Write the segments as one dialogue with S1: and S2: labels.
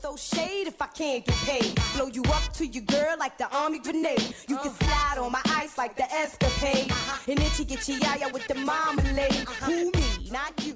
S1: throw shade if I can't get paid. Blow you up to your girl like the army grenade. You can slide on my ice like the escapade. And then she get your yaya with the marmalade. Who me, not you.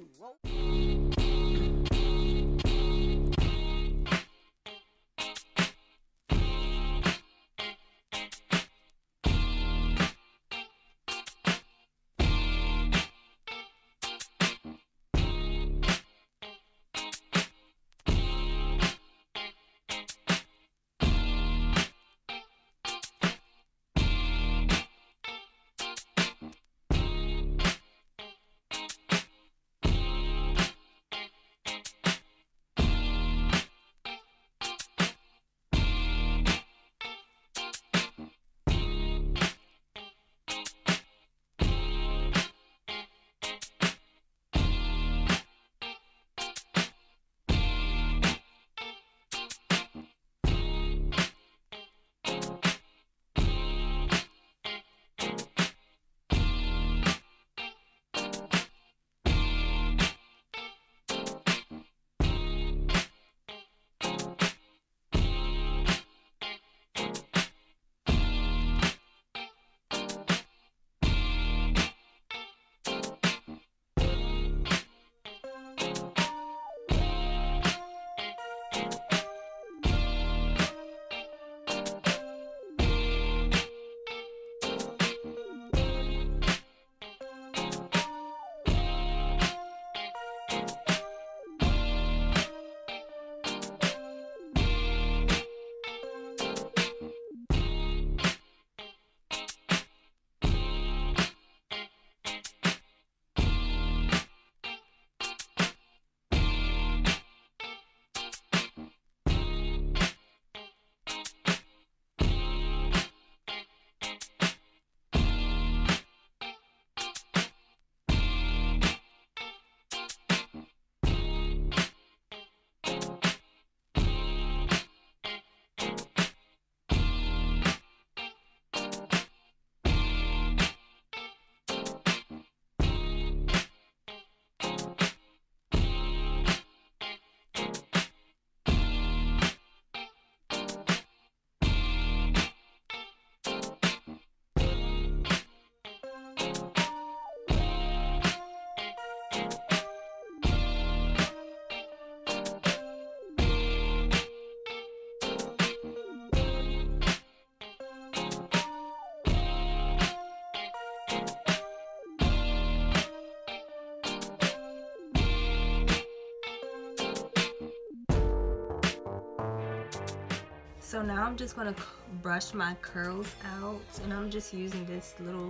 S2: So now I'm just gonna brush my curls out, and I'm just using this little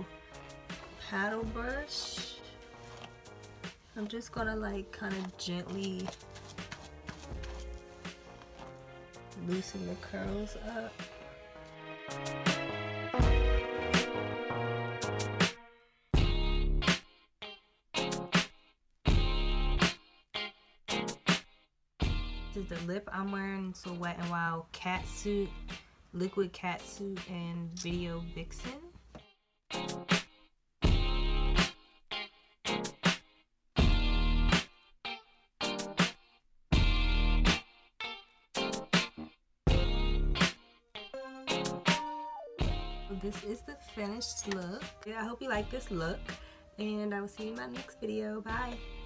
S2: paddle brush. I'm just gonna like kind of gently loosen the curls up. This is the lip I'm wearing. So Wet n Wild Catsuit, Liquid Catsuit, and Video Vixen. This is the finished look. I hope you like this look, and I will see you in my next video. Bye.